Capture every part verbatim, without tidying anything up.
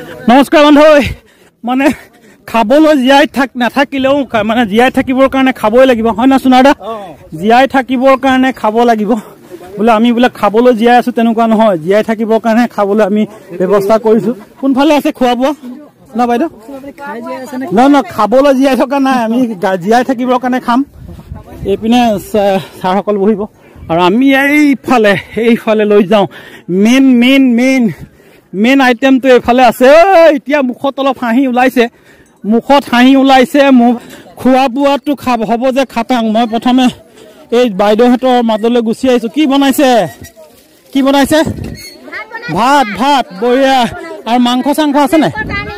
নমস্কাৰ বন্ধু মানে খাবলৈ জীয়াই থাক নাথাকিলেও মানে জীয়াই থাকিবৰ কাৰণে খাবই লাগিব হয় না সোনাদা জীয়াই থাকিবৰ কাৰণে খাব লাগিব বোলে আমি বোলে খাবলৈ জীয়াই আছো তেনেকুৱা নহয় জীয়াই থাকিবৰ কাৰণে খাবলৈ আমি ব্যৱস্থা কৰিছো কোনফালে আছে খোৱা বোৱা না বাইদেউ ন ন খাবলৈ জীয়াই থকা নাই আমি জীয়াই থাকিবৰ কাৰণে খাম এইপিনে চাৰসকল বহিব আৰু আমি এইফালে এইফালে লৈ যাওঁ মেইন মেইন মেইন মেইন আইটেমটো এইফালে আছে এতিয়া মুখত অলপ হাঁহি ওলাইছে মুখত হাঁহি ওলাইছে মোক খোৱা বোৱাটো খাব হ'ব যে খাটাং মই প্ৰথমে এই বাইদেউহঁতৰ মাজলৈ গুচি আহিছোঁ কি বনাইছে কি বনাইছে ভাত ভাত বঢ়িয়া আৰু মাংস চাংস আছে নাই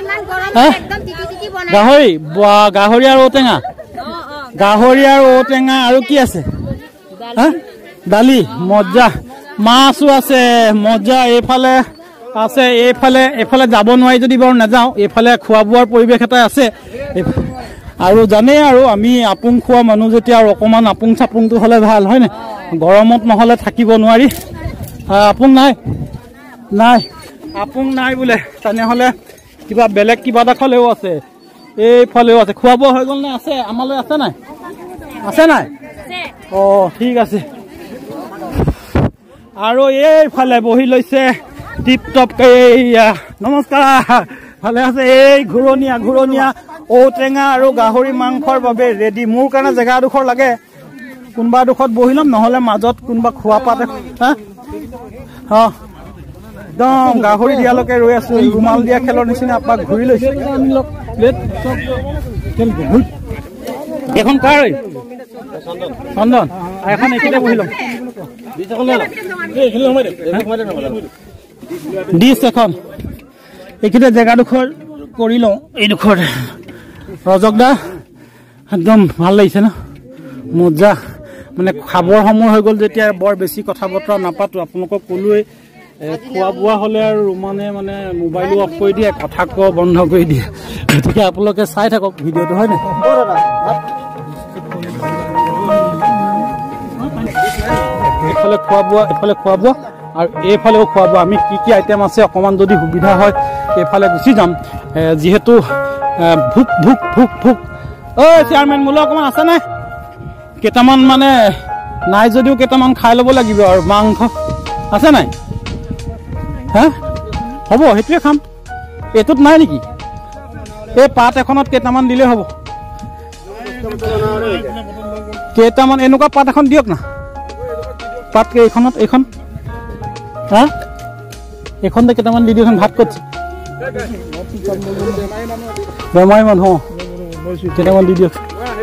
গাহৰি গাহৰি আৰু ঔটেঙা গাহৰি আৰু ঔটেঙা আৰু কি আছে দালি মজা মাছো আছে মজা এইফালে আছে এইফালে এইফালে যাব নোৱাৰি যদি বাৰু নাযাওঁ এইফালে খোৱা বোৱাৰ পৰিৱেশ এটা আছে আৰু জানেই আৰু আমি আপুং খোৱা মানুহ যেতিয়া আৰু অকণমান আপুং চাপুংটো হ'লে ভাল হয় নে গৰমত নহ'লে থাকিব নোৱাৰি আপুং নাই নাই আপুং নাই বোলে তেনেহ'লে কিবা বেলেগ কিবা এটা খালেও আছে এইফালেও আছে খোৱা বোৱা হৈ গ'ল নে আছে আমালৈ আছে নাই আছে নাই অঁ ঠিক আছে আৰু এইফালে বহি লৈছে টিপ টপ এইয়া নমস্কাৰ ভালে আছে এই ঘূৰণীয়া ঘূৰণীয়া ঔটেঙা আৰু গাহৰি মাংসৰ বাবে ৰেডি মোৰ কাৰণে জেগা এডোখৰ লাগে কোনোবা এডোখৰত বহি ল'ম নহ'লে মাজত কোনোবা খোৱা পাত হা অঁ একদম গাহৰি দিয়ালৈকে ৰৈ আছো ৰুমাল দিয়া খেলৰ নিচিনা আপোনাক ঘূৰি লৈছে এখন কাৰ চন্দন এখন এইখিনিতে বহি ল'ম ডিছ এখন এইখিনিতে জেগাডোখৰ কৰি লওঁ এইডোখৰ ৰজক দা একদম ভাল লাগিছে ন মজা মানে খাবৰ সময় হৈ গ'ল যেতিয়া বৰ বেছি কথা বতৰা নাপাতো আপোনালোকক ক'লোৱেই খোৱা বোৱা হ'লে আৰু ৰুমানে মানে মোবাইলো অফ কৰি দিয়ে কথা কোৱা বন্ধ কৰি দিয়ে গতিকে আপোনালোকে চাই থাকক ভিডিঅ'টো হয় নাই এইফালে খোৱা বোৱা এইফালে খোৱা বোৱা আৰু এইফালেও খোৱা বোৱা আমি কি কি আইটেম আছে অকণমান যদি সুবিধা হয় এইফালে গুচি যাম যিহেতু ভোক ভোক ভোক ভোক ঐ চেয়াৰমেন মোলৈ অকণমান আছে নাই কেইটামান মানে নাই যদিও কেইটামান খাই ল'ব লাগিব আৰু মাংস আছে নাই হা হ'ব সেইটোৱে খাম এইটোত নাই নেকি এই পাত এখনত কেইটামান দিলেই হ'ব কেইটামান এনেকুৱা পাত এখন দিয়ক না পাত এইখনত এইখন হা এইখনতে কেইটামান দি দিয়কচোন ভাত ক'ত বেমাৰী মানুহ কেইটামান দি দিয়ক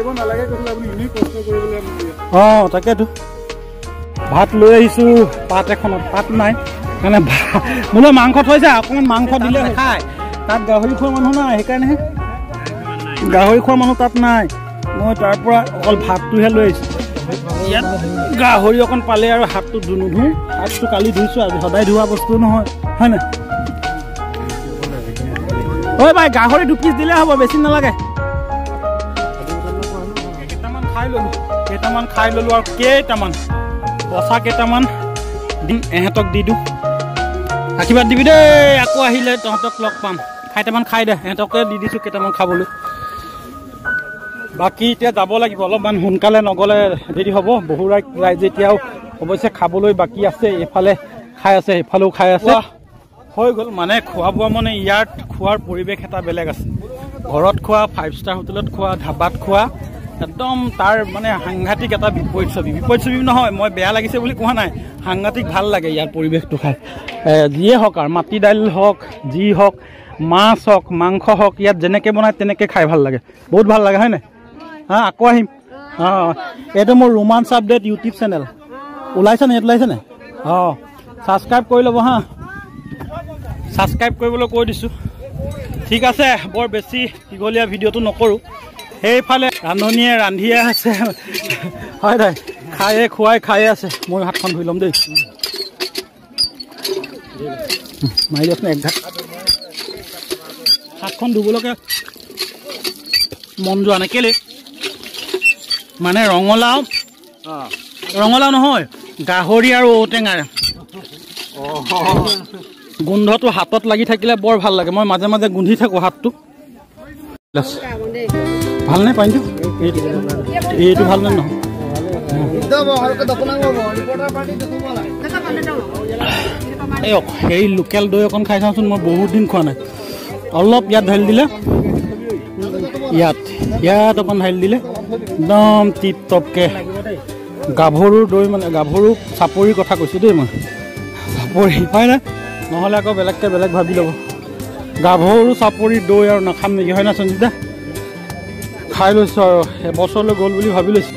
অঁ তাকেতো ভাত লৈ আহিছোঁ পাত এখনত পাত নাই মানে মোলৈ মাংস থৈছে অকণমান মাংস দিলে খায় তাত গাহৰি খোৱা মানুহ নাই সেইকাৰণেহে গাহৰি খোৱা মানুহ তাত নাই মই তাৰ পৰা অকল ভাতটোহে লৈ আহিছোঁ ইয়াত গাহৰি অকণ পালে আৰু হাতটো নুধুওঁ হাতটো কালি ধুইছোঁ আজি সদায় ধোৱা বস্তু নহয় হয় নাই ঐ ভাই গাহৰি দুপিচ দিলে হ'ব বেছি নালাগে কেইটামান খাই ল'লোঁ কেইটামান খাই ল'লোঁ আৰু কেইটামান পচা কেইটামান দিম এহেঁতক দি দিওঁ আশীৰ্বাদ দিবি দেই আকৌ আহিলে তহঁতক লগ পাম খাইটামান খাই দে এহেঁতকে দি দিছোঁ কেইটামান খাবলৈ বাকী এতিয়া যাব লাগিব অলপমান সোনকালে নগ'লে দেৰি হ'ব বহু ৰাইজে এতিয়াও অৱশ্যে খাবলৈ বাকী আছে এইফালে খাই আছে এইফালেও খাই আছে হৈ গ'ল মানে খোৱা বোৱা মানে ইয়াত খোৱাৰ পৰিৱেশ এটা বেলেগ আছে ঘৰত খোৱা ফাইভ ষ্টাৰ হোটেলত খোৱা ধাবাত খোৱা একদম তাৰ মানে সাংঘাতিক এটা বিপৰীত ছবি বিপৰীত ছবি নহয় মই বেয়া লাগিছে বুলি কোৱা নাই সাংঘাতিক ভাল লাগে ইয়াৰ পৰিৱেশটো খাই যিয়ে হওক আৰু মাটি দাইল হওক যি হওক মাছ হওক মাংস হওক ইয়াত যেনেকৈ বনায় তেনেকৈ খাই ভাল লাগে বহুত ভাল লাগে হয় নাই হা আকৌ আহিম অঁ এইটো মোৰ ৰোমাঞ্চ আপডেট ইউটিউব চেনেল ওলাইছে নে ইয়াত ওলাইছে নে অঁ ছাবস্ক্ৰাইব কৰি ল'ব হা ছাবস্ক্ৰাইব কৰিবলৈ কৈ দিছোঁ ঠিক আছে বৰ বেছি দীঘলীয়া ভিডিঅ'টো নকৰোঁ সেইফালে ৰান্ধনীয়ে ৰান্ধিয়ে আছে হয় নাই খায়ে খুৱাই খায়ে আছে মই হাতখন ধুই ল'ম দেই মাৰি দিয়কচোন এক ঘাট হাতখন ধুবলৈকে মন যোৱা নাই কেলৈ মানে ৰঙালাও ৰঙালাও নহয় গাহৰি আৰু ঔটেঙাৰে গোন্ধটো হাতত লাগি থাকিলে বৰ ভাল লাগে মই মাজে মাজে গুন্ধি থাকো হাতটো ভাল নাই পানীটো এইটো ভাল নাই নহয় এই লোকেল দৈ অকণ খাই চাওঁচোন মই বহুত দিন খোৱা নাই অলপ ইয়াত ঢালি দিলে ইয়াত ইয়াত অকণ ঢালি দিলে একদম টিপ টপকৈ গাভৰু দৈ মানে গাভৰু চাপৰিৰ কথা কৈছোঁ দেই মই চাপৰি হয় না নহ'লে আকৌ বেলেগকৈ বেলেগ ভাবি ল'ব গাভৰু চাপৰি দৈ আৰু নাখাম নেকি হয় না সঞ্জিতা খাই লৈছোঁ আৰু এবছৰলৈ গ'ল বুলি ভাবি লৈছোঁ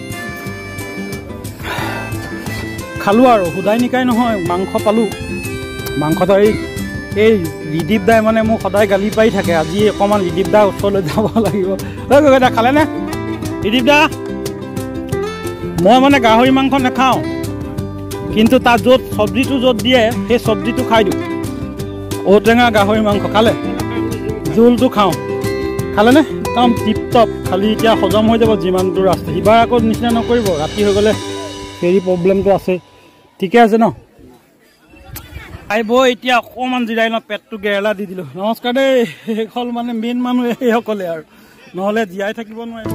খালোঁ আৰু সুদাই নিকাই নহয় মাংস পালোঁ মাংসটো এই এই ৰিদীপ দাই মানে মোক সদায় গালি পাৰি থাকে আজি অকণমান ৰিদীপ দাৰ ওচৰলৈ যাব লাগিব ঐ গগৈদা খালেনে ৰিদীপ দা মই মানে গাহৰি মাংস নাখাওঁ কিন্তু তাত য'ত চব্জিটো য'ত দিয়ে সেই চব্জিটো খাই দিওঁ ঔটেঙা গাহৰি মাংস খালে জোলটো খাওঁ খালেনে একদম টিপ টপ খালি এতিয়া হজম হৈ যাব যিমানটো ৰাস্তা সিবাৰ আকৌ নিচিনা নকৰিব ৰাতি হৈ গ'লে ফেৰি প্ৰব্লেমটো আছে ঠিকে আছে ন আহিব এতিয়া অকণমান জিৰাই লওঁ পেটটো গেৰেলা দি দিলোঁ নমস্কাৰ দেই সেইখন মানে মেইন মানুহ এইসকলে আৰু নহ'লে জীয়াই থাকিব নোৱাৰিব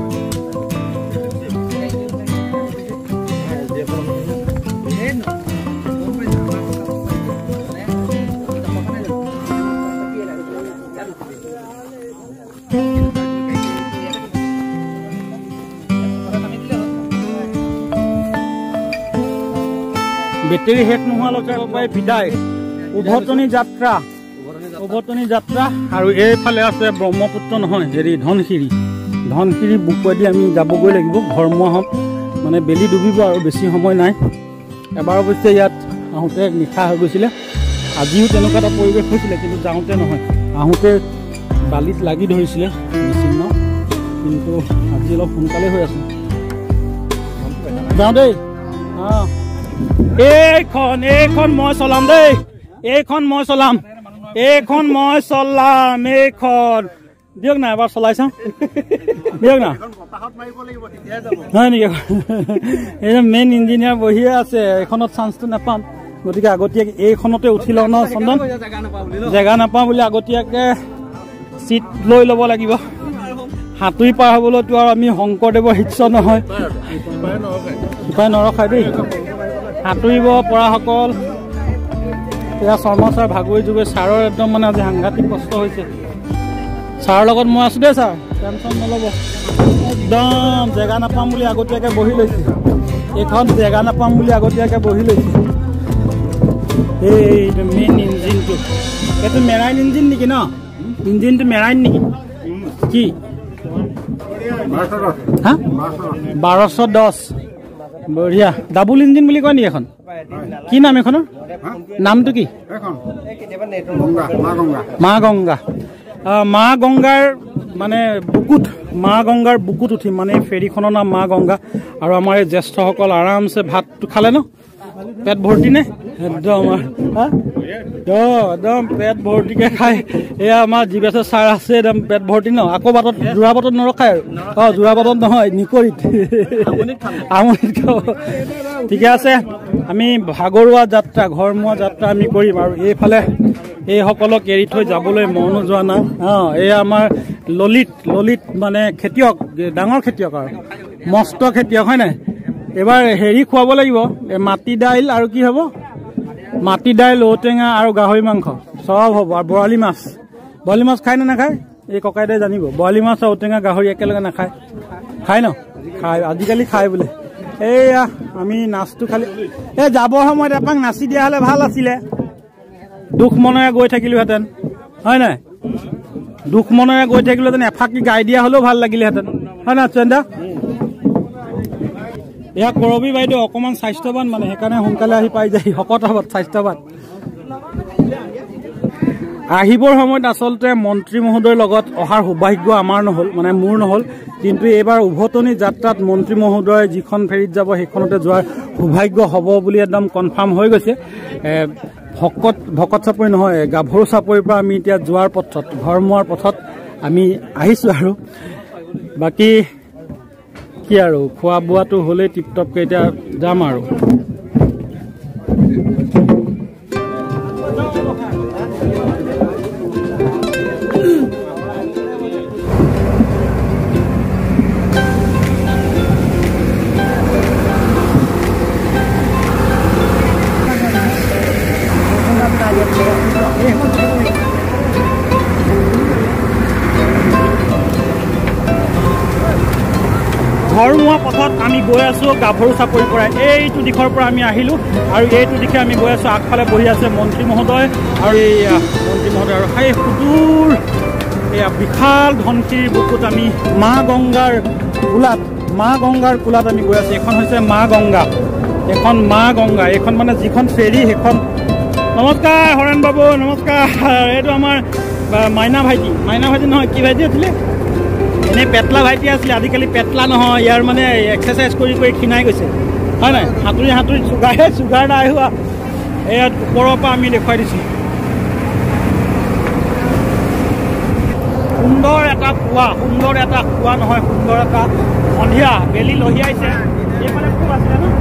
বেটেৰী শেষ নোহোৱালৈকে পাই বিদায় উভতনি যাত্ৰা উভতনি যাত্ৰা আৰু এইফালে আছে ব্ৰহ্মপুত্ৰ নহয় হেৰি ধনশিৰি ধনশিৰি বুকুৱেদি আমি যাবগৈ লাগিব ঘৰমুৱাহঁত মানে বেলি ডুবিব আৰু বেছি সময় নাই এবাৰ অৱশ্যে ইয়াত আহোঁতে নিশা হৈ গৈছিলে আজিও তেনেকুৱা এটা পৰিৱেশ হৈছিলে কিন্তু যাওঁতে নহয় আহোঁতে বালিত লাগি ধৰিছিলে বিচ্ছিন্ন কিন্তু আজি অলপ সোনকালে হৈ আছে যাওঁ দেই অঁ এইখন এইখন মই চলাম দেই এইখন মই চলাম এইখন মই চলাম এইখন দিয়ক না এবাৰ চলাই চাওঁ দিয়ক না হয় নেকি এই মেইন ইঞ্জিনিয়াৰ বহিয়ে আছে এইখনত চান্সটো নাপাম গতিকে আগতীয়াকৈ এইখনতে উঠি লওঁ ন চন্দন জেগা নাপাওঁ বুলি আগতীয়াকৈ চিট লৈ ল'ব লাগিব সাঁতুৰি পাৰ হ'বলৈতো আৰু আমি শংকৰদেৱৰ শিষ্য নহয় সিপাই নৰখাই দেই সাঁতুৰিব পৰাসকল এয়া শৰ্মা ছাৰ ভাগৰি যুগৈ ছাৰৰ একদম মানে আজি সাংঘাতিক কষ্ট হৈছে ছাৰৰ লগত মই আছোঁ দেই ছাৰ টেনশ্যন নল'ব একদম জেগা নাপাম বুলি আগতীয়াকৈ বহি লৈছোঁ এইখন জেগা নাপাম বুলি আগতীয়াকৈ বহি লৈছোঁ এইটো মেইন ইঞ্জিনটো এইটো মেৰাইন ইঞ্জিন নেকি ন ইঞ্জিনটো মেৰাইন নেকি কি হা বাৰশ দহ বঢ়িয়া ডাবুল ইঞ্জিন বুলি কয় নেকি এখন কি নাম এখনৰ নামটো কি মা গংগা মা গংগাৰ মানে বুকুত মা গংগাৰ বুকুত উঠিম মানে ফেৰীখনৰ নাম মা গংগা আৰু আমাৰ এই জ্যেষ্ঠসকল আৰামছে ভাতটো খালে ন পেট ভৰ্তি নে একদম একদম পেট ভৰ্তিকে খাই এয়া আমাৰ জীৱেশ্বৰ ছাৰ আছে একদম পেট ভৰ্তি ন আকৌ বাটত যোৰা বাটত নৰখায় আৰু অঁ যোৰা বাটত নহয় নিকৰিত আমনিত খাব ঠিকে আছে আমি ভাগৰুৱা যাত্ৰা ঘৰমুৱা যাত্ৰা আমি কৰিম আৰু এইফালে এইসকলক এৰি থৈ যাবলৈ মনো যোৱা নাই অঁ এয়া আমাৰ ললিত ললিত মানে খেতিয়ক ডাঙৰ খেতিয়ক আৰু মস্ত খেতিয়ক হয় নাই এইবাৰ হেৰি খুৱাব লাগিব মাটি দাইল আৰু কি হ'ব মাটি দাইল ঔটেঙা আৰু গাহৰি মাংস চব হ'ব আৰু বৰালি মাছ বৰালি মাছ খায় নে নাখায় এই ককাইদেউ জানিব বৰালি মাছ ঔটেঙা গাহৰি একেলগে নাখায় খায় ন খায় আজিকালি খায় বোলে এইয়া আমি নাচটো খালি এই যাবৰ সময়ত এপাক নাচি দিয়া হ'লে ভাল আছিলে দুখ মনেৰে গৈ থাকিলোহেঁতেন হয় নাই দুখ মনেৰে গৈ থাকিলোহেঁতেন এফাকি গাই দিয়া হ'লেও ভাল লাগিলেহেঁতেন হয় নাই চন্দা এয়া কৰবী বাইদেউ অকণমান স্বাস্থ্যৱান মানে সেইকাৰণে সোনকালে আহি পাই যায় শকতৱত স্বাস্থ্যৱান আহিবৰ সময়ত আচলতে মন্ত্ৰী মহোদয়ৰ লগত অহাৰ সৌভাগ্য আমাৰ নহ'ল মানে মোৰ নহ'ল কিন্তু এইবাৰ উভতনি যাত্ৰাত মন্ত্ৰী মহোদয় যিখন ফেৰীত যাব সেইখনতে যোৱাৰ সৌভাগ্য হ'ব বুলি একদম কনফাৰ্ম হৈ গৈছে ভকত ভকত চাপৰি নহয় গাভৰু চাপৰিৰ পৰা আমি এতিয়া যোৱাৰ পথত ঘৰমুৱাৰ পথত আমি আহিছোঁ আৰু বাকী কি আৰু খোৱা বোৱাটো হ'লেই টিপটপকৈ এতিয়া যাম আৰু ঘৰমুৱা পথত আমি গৈ আছোঁ গাভৰু চাপৰিৰ পৰা। এইটো দিশৰ পৰা আমি আহিলোঁ আৰু এইটো দিশে আমি গৈ আছোঁ। আগফালে বহি আছে মন্ত্ৰী মহোদয় আৰু এই মন্ত্ৰী মহোদয় আৰু সেই সুদূৰ এয়া বিশাল ধনশিৰিৰ বুকুত আমি মা গংগাৰ কোলাত মা গংগাৰ কোলাত আমি গৈ আছোঁ। এইখন হৈছে মা গংগা, এখন মা গংগা, এইখন মানে যিখন ফেৰী সেইখন। নমস্কাৰ হৰেণ বাবু, নমস্কাৰ। এইটো আমাৰ মাইনা ভাইটি, মাইনা ভাইটি নহয় কি ভাইটি আছিলে, এনেই পেটলা ভাইটি আছিলে, আজিকালি পেটলা নহয়, ইয়াৰ মানে এক্সাৰচাইজ কৰি কৰি ক্ষীণাই গৈছে হয় নাই, সাঁতুৰি সাঁতুৰি চুগাৰ চুগাৰ নাই হোৱা। ইয়াত ওপৰৰ পৰা আমি দেখুৱাই দিছোঁ। সুন্দৰ এটা কুঁৱা, সুন্দৰ এটা কুঁৱা নহয়, সুন্দৰ এটা সন্ধিয়া বেলি লহিয়াইছে। এইফালে পূব আছিলে ন,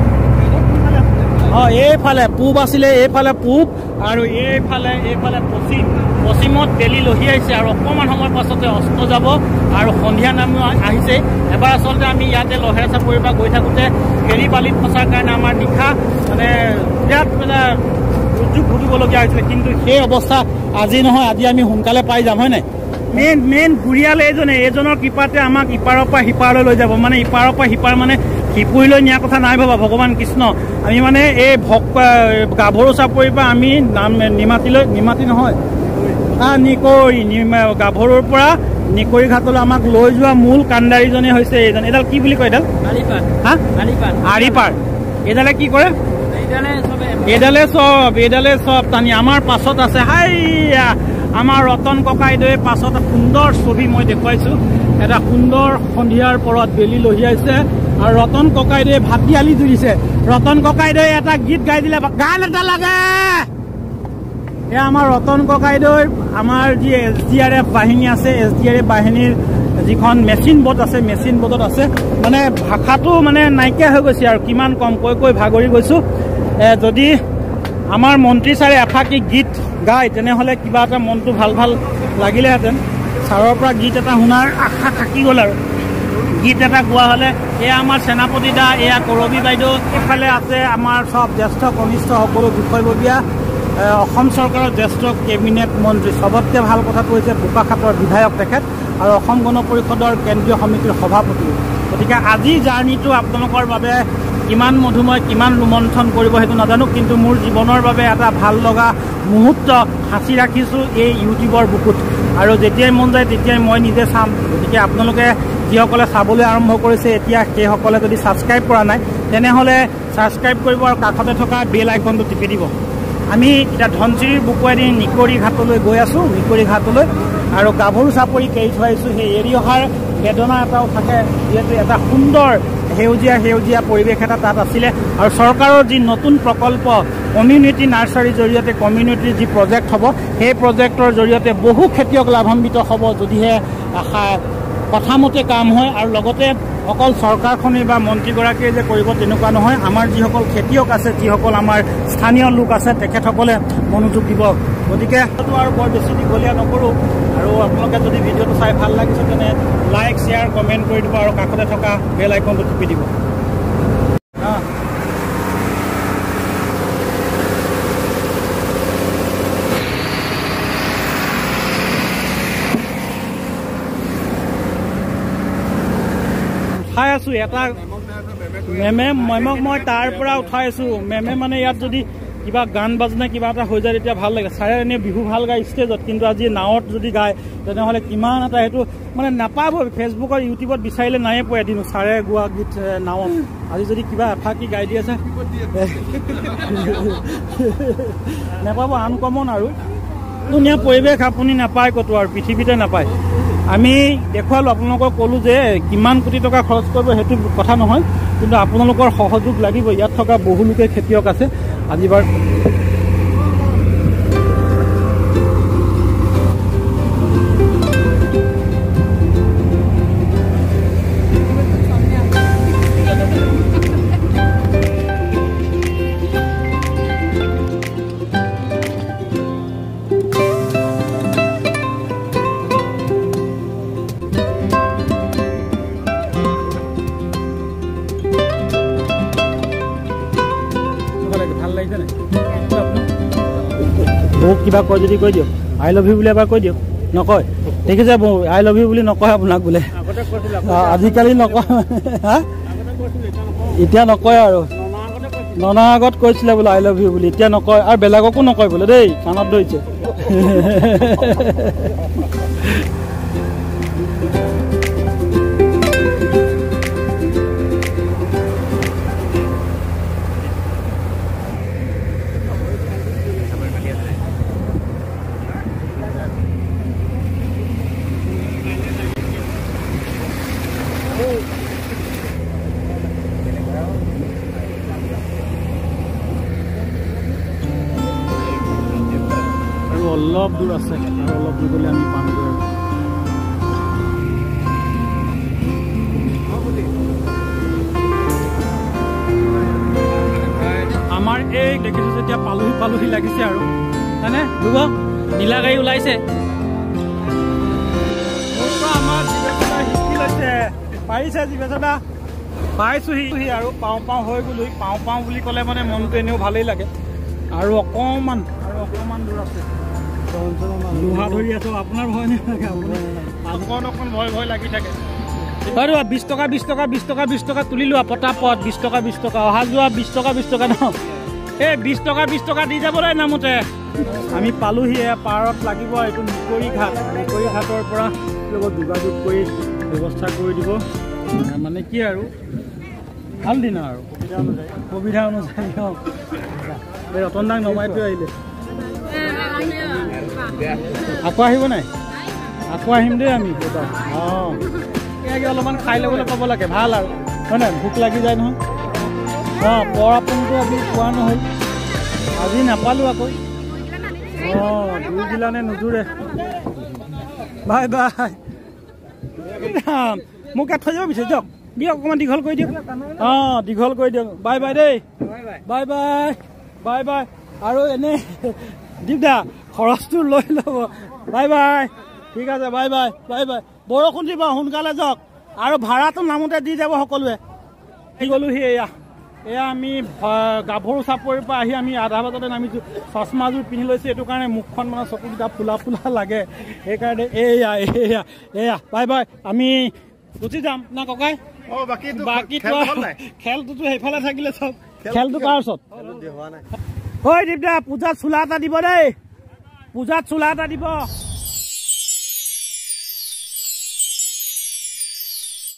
অঁ এইফালে পূব আছিলে, এইফালে পূব আৰু এইফালে এইফালে পশ্চিম। পশ্চিমত বেলি লহিয়াইছে আৰু অকণমান সময়ৰ পাছতে অস্ত যাব আৰু সন্ধিয়া নাম আহিছে। এবাৰ আচলতে আমি ইয়াতে লহেৰা চাপৰিৰ পৰা গৈ থাকোঁতে ফেৰী বালিত ফচাৰ কাৰণে আমাৰ নিশা মানে বিৰাট মানে দুৰ্যোগ ভুগিবলগীয়া হৈছিলে, কিন্তু সেই অৱস্থা আজি নহয়, আজি আমি সোনকালে পাই যাম হয় নাই। মেইন মেইন ঘূৰিয়াল এইজনে, এইজনৰ কৃপাতে আমাক ইপাৰৰ পৰা সিপাৰলৈ লৈ যাব। মানে ইপাৰৰ পৰা সিপাৰ মানে শিপুৰিলৈ নিয়াৰ কথা নাই ভাবা ভগৱান কৃষ্ণ। আমি মানে এই ভক গাভৰু চাপৰিৰ পৰা আমি নাম নিমাতীলৈ, নিমাতী নহয় নিকৰি গাভৰুৰ পৰা নিকৰি ঘাটলৈ আমাক লৈ যোৱা মূল কাণ্ডাৰীজনে হৈছে এইজন। এইডাল কি বুলি কয়, এইডাল হা আৰিপাৰ। এইডালে কি কৰে, এইডালে চব এইডালে চব টানি আমাৰ পাছত আছে। হাইয়া আমাৰ ৰতন ককাইদেৱে পাছত সুন্দৰ ছবি মই দেখুৱাইছোঁ। এটা সুন্দৰ সন্ধিয়াৰ পৰত বেলি লহিয়াইছে আৰু ৰতন ককাইদেৱে ভাতি আলি জুৰিছে। ৰতন ককাইদেৱে এটা গীত গাই দিলে, গান এটা লাগে। এয়া আমাৰ ৰতন ককাইদেউৰ আমাৰ যি এছ ডি আৰ এফ বাহিনী আছে, এছ ডি আৰ এফ বাহিনীৰ যিখন মেচিন বোট আছে, মেচিন বোটত আছে। মানে ভাষাটো মানে নাইকিয়া হৈ গৈছে আৰু কিমান কম কৈ কৈ ভাগৰি গৈছোঁ। যদি আমাৰ মন্ত্ৰী ছাৰে এফাকি গীত গায় তেনেহ'লে কিবা এটা মনটো ভাল ভাল লাগিলেহেঁতেন। ছাৰৰ পৰা গীত এটা শুনাৰ আশা থাকি গ'ল আৰু গীত এটা গোৱা হ'লে। এয়া আমাৰ সেনাপতি দা, এয়া কৰবী বাইদেউ, এইফালে আছে আমাৰ চব জ্যেষ্ঠ কনিষ্ঠ সকলো বিষয়ববীয়া, অসম চৰকাৰৰ জ্যেষ্ঠ কেবিনেট মন্ত্ৰী। চবতকৈ ভাল কথাটো হৈছে বোকাখাটৰ বিধায়ক তেখেত আৰু অসম গণ পৰিষদৰ কেন্দ্ৰীয় সমিতিৰ সভাপতি। গতিকে আজি জাৰ্ণিটো আপোনালোকৰ বাবে কিমান মধুময়, কিমান ৰোমন্থন কৰিব সেইটো নাজানো, কিন্তু মোৰ জীৱনৰ বাবে এটা ভাল লগা মুহূৰ্ত সাঁচি ৰাখিছোঁ এই ইউটিউবৰ বুকুত। আৰু যেতিয়াই মন যায় তেতিয়াই মই নিজে চাম। গতিকে আপোনালোকে যিসকলে চাবলৈ আৰম্ভ কৰিছে এতিয়া, সেইসকলে যদি ছাবস্ক্ৰাইব কৰা নাই তেনেহ'লে ছাবস্ক্ৰাইব কৰিব আৰু কাষতে থকা বেল আইকনটো টিপি দিব। আমি এতিয়া ধনশিৰিৰ বুকুৱেদি নিকৰি ঘাটলৈ গৈ আছোঁ, নিকৰি ঘাটলৈ আৰু গাভৰু চাপৰি এৰি থৈ আহিছোঁ। সেই এৰি অহাৰ বেদনা এটাও থাকে, যিহেতু এটা সুন্দৰ সেউজীয়া সেউজীয়া পৰিৱেশ এটা তাত আছিলে। আৰু চৰকাৰৰ যি নতুন প্ৰকল্প কমিউনিটি নাৰ্চাৰীৰ জৰিয়তে কমিউনিটিৰ যি প্ৰজেক্ট হ'ব, সেই প্ৰজেক্টৰ জৰিয়তে বহু খেতিয়ক লাভান্বিত হ'ব যদিহে কথামতে কাম হয়। আৰু লগতে অকল চৰকাৰখনেই বা মন্ত্ৰীগৰাকীয়ে যে কৰিব তেনেকুৱা নহয়, আমাৰ যিসকল খেতিয়ক আছে, যিসকল আমাৰ স্থানীয় লোক আছে, তেখেতসকলে মনোযোগ দিব। গতিকে সেইটো আৰু বৰ বেছি দীঘলীয়া নকৰোঁ। আৰু আপোনালোকে যদি ভিডিঅ'টো চাই ভাল লাগিছে তেনে লাইক শ্বেয়াৰ কমেণ্ট কৰি দিব আৰু কাষতে থকা বেল আইকনটো টিপি দিব। উঠাই আছোঁ এটা মেমে মেমক মই তাৰ পৰা উঠাই আছোঁ। মেমে মানে ইয়াত যদি কিবা গান বাজনা কিবা এটা হৈ যায় তেতিয়া ভাল লাগে। ছাৰে এনেই বিহু ভাল গায় ষ্টেজত, কিন্তু আজি নাৱত যদি গায় তেনেহ'লে কিমান এটা সেইটো মানে নাপাব। ফেচবুক আৰু ইউটিউবত বিচাৰিলে নায়ে পোৱা এদিনো ছাৰে গোৱা গীত নাৱত। আজি যদি কিবা এফাকি গাই দি আছে নাপাব, আনকমন আৰু ধুনীয়া পৰিৱেশ আপুনি নাপায় ক'তো আৰু পৃথিৱীতে নাপায়। আমি দেখুৱালোঁ, আপোনালোকক ক'লোঁ যে কিমান কোটি টকা খৰচ কৰিব সেইটো কথা নহয়, কিন্তু আপোনালোকৰ সহযোগ লাগিব। ইয়াত থকা বহু লোকে খেতিয়ক আছে। আজি বাৰ বৌক কিবা কয় যদি কৈ দিয়ক, আই লভ ইউ বুলি এবাৰ কৈ দিয়ক। নকয়, দেখিছে বৌ আই লভ ইউ বুলি নকয় আপোনাক বোলে। আজিকালি নকয় হা এতিয়া নকয় আৰু ননাৰ আগত কৈছিলে বোলে আই লাভ ইউ বুলি এতিয়া নকয় আৰু বেলেগকো নকয় বোলে দেই কাণত ধৰিছে অলপ দূৰ আছে আৰু অলপ দূৰ গ'লে আমি পামগৈ আমাৰ এই দেখিছোঁ যেতিয়া পালোহি পালোহি লাগিছে আৰু হয়নে দুগ নীলা গাড়ী ওলাইছে আমাৰ জীৱেচনা শিকি লৈছে পাৰিছে জীৱেচনা পাইছোহি আৰু পাওঁ পাওঁ হৈ গ'লো পাওঁ পাওঁ বুলি ক'লে মানে মনটো এনেও ভালেই লাগে আৰু অকণমান আৰু অকণমান দূৰ আছে লোহা ধৰি আছো আপোনাৰ ভয় নালাগে অকণ অকণ ভয় ভয় লাগি থাকে বাৰু বিশ টকা বিশ টকা বিশ টকা বিশ টকা তুলি লোৱা পটাপট বিশ টকা বিশ টকা অহা যোৱা বিশ টকা বিশ টকা ন এই বিশ টকা বিশ টকা দি যাবলৈ নামতে আমি পালোহি পাৰত লাগিব এইটো মুকৰি ঘাট মুকৰি ঘাটৰ পৰা লগত যোগাযোগ কৰি ব্যৱস্থা কৰি দিব মানে কি আৰু ভাল দিন আৰু সুবিধা অনুযায়ী এই ৰতন দাক নমাই থৈ আহিলে আকৌ আহিব নাই আকৌ আহিম দেই আমি অঁ এই অলপমান খাই ল'বলৈ পাব লাগে ভাল আৰু হয় নাই ভোক লাগি যায় নহয় অঁ পৰ আপোনটো আমি পোৱা নহ'ল আজি নাপালোঁ আকৌ অঁ দুই জিলা নে নোজোৰে বাই বাই মোক ইয়াত থৈ যাব বিচাৰি দিয়ক দিয়ক অকণমান দীঘল কৰি দিয়ক অঁ দীঘল কৰি দিয়ক বাই বাই দেই বাই বাই বাই বাই আৰু এনেই দীপদা খৰচটো লৈ ল'ব বাই বাই ঠিক আছে বাই বাই বাই বাই বৰষুণ দিব সোনকালে যাওক আৰু ভাড়াটো নামোতে দি যাব সকলোৱে আহি গ'লোহি এয়া এয়া আমি গাভৰু চাপৰিৰ পৰা আহি আমি আধা বজাতে নামিছোঁ চশমাযোৰ পিন্ধি লৈছোঁ এইটো কাৰণে মুখখন মানে চকুকেইটা ফুলা ফুলা লাগে সেইকাৰণে এয়া এয়া এয়া বাই বাই আমি গুচি যাম না ককাই বাকীটো খেলটোতো সেইফালে থাকিলে চব খেলটো কাৰ ওচৰত ঐ দীপদা পূজাত চোলা এটা দিব দেই পূজাত চোলা এটা দিব